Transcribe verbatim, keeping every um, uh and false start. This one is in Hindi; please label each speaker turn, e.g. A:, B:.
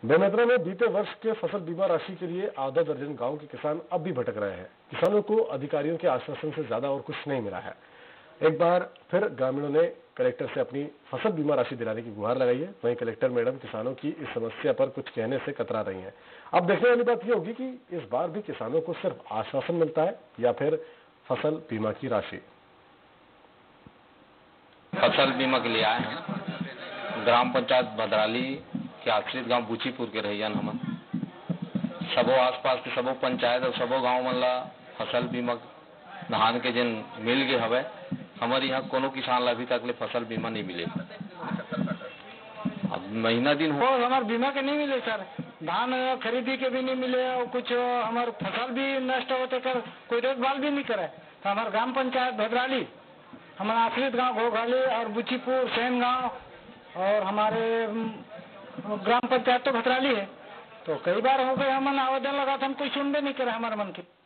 A: बेमेतरा में बीते वर्ष के फसल बीमा राशि के लिए आधा दर्जन गांव के किसान अब भी भटक रहे हैं। किसानों को अधिकारियों के आश्वासन से ज्यादा और कुछ नहीं मिला है। एक बार फिर ग्रामीणों ने कलेक्टर से अपनी फसल बीमा राशि दिलाने की गुहार लगाई है। वहीं कलेक्टर मैडम किसानों की इस समस्या पर कुछ कहने से कतरा रही हैं। अब देखने वाली बात यह होगी कि इस बार भी किसानों को सिर्फ आश्वासन मिलता है या फिर फसल बीमा की राशि।
B: फसल बीमा के लिए आए हैं। ग्राम पंचायत भद्राली के आश्रित गांव बुचीपुर के रहियन हमन सबो आसपास के सबो पंचायत और सबो गांव मन ला फसल बीमा धान के जिन मिल गए हवे। हमारे यहाँ कोनो किसान ला अभी तक ले फसल बीमा नहीं मिले। अब महीना दिन
C: हो हमारे बीमा के नहीं मिले सर। धान खरीदी के भी नहीं मिले और कुछ हमारे फसल भी नष्ट होते कर कोई देखभाल भी नहीं करे। तो हमारे ग्राम पंचायत भद्राली, हमारा आश्रित गांव घोघाली और बुचीपुर सेन गांव और हमारे ग्राम पंचायत तो भद्राली है। तो कई बार हो गए हमन आवेदन लगा था, कोई सुनबे नहीं करे हमारे मन की।